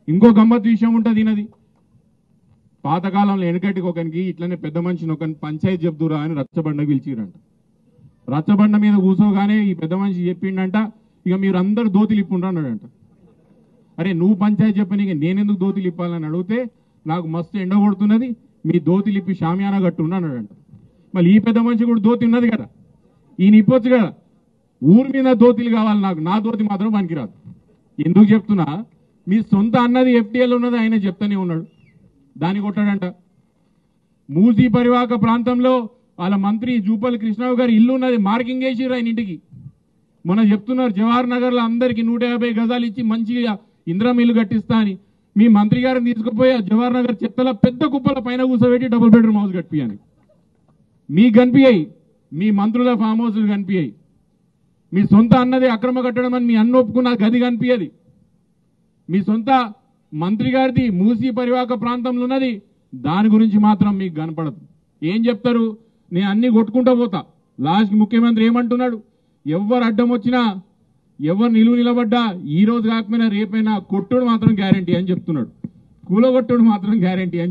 ఇంకో గమ్మత్ విషయం ఉంటుంది ఈయనది. పాతకాలంలో వెనకటికి ఒకరికి ఇట్లనే పెద్ద మనిషిని ఒక పంచాయతీ చెప్తురా అని రచ్చబండకు పిలిచిరంట. రచ్చబండ మీద కూర్చోగానే ఈ పెద్ద మనిషి చెప్పిండంట, ఇక మీరు అందరు దోతిలు ఇప్పుండ్రు అన్నాడంట. అరే నువ్వు పంచాయతీ చెప్పని నేనెందుకు దోతిలు ఇప్పాలని అడిగితే, నాకు మస్తు ఎండ కొడుతున్నది, మీ దోతిలు ఇప్పి షామియానా కట్టుండ అన్నాడంట. మళ్ళీ ఈ పెద్ద మనిషి కూడా దోతి ఉన్నది కదా, ఈయన ఇప్పొచ్చు కదా. ఊరి మీద దోతిలు కావాలి నాకు, నా దోతి మాత్రం పనికిరాదు. ఎందుకు చెప్తున్నా, మీ సొంత అన్నది ఎఫ్టీఎల్ ఉన్నది ఆయన చెప్తానే ఉన్నాడు, దాన్ని కొట్టాడంట. మూసీ పరివాహక ప్రాంతంలో వాళ్ళ మంత్రి జూపల్లి కృష్ణరావు గారి ఇల్లు ఉన్నది, మార్కింగ్ వేసిర్రు ఆయన ఇంటికి. మొన్న చెప్తున్నారు జవహర్ నగర్లో అందరికి 150 గజాలు ఇచ్చి మంచిగా ఇందిరమ్మ ఇల్లు కట్టిస్తా అని. మీ మంత్రి గారిని తీసుకుపోయి జవహర్ నగర్ చెత్తల పెద్ద కుప్పల పైన కూర్చోబెట్టి డబుల్ బెడ్రూమ్ హౌస్ కట్టియాని. మీకు కనిపించాయి, మీ మంత్రుల ఫామ్ హౌస్లు కనిపించాయి. మీ సొంత అన్నది అక్రమ కట్టడం అని మీ అన్న ఒప్పుకున్న గది కనిపించది. మీ సొంత మంత్రి గారిది మూసీ పరివాహక ప్రాంతంలో ఉన్నది, దాని గురించి మాత్రం మీకు కనపడదు. ఏం చెప్తారు, నేను అన్ని కొట్టుకుంటూ పోతా. లాస్ట్కి ముఖ్యమంత్రి ఏమంటున్నాడు, ఎవరు అడ్డం వచ్చినా ఎవరు నిలబడ్డా ఈ రోజు కాకపోయినా రేపైనా కొట్టుడు మాత్రం గ్యారంటీ అని చెప్తున్నాడు. కూలగొట్టుడు మాత్రం గ్యారంటీ అని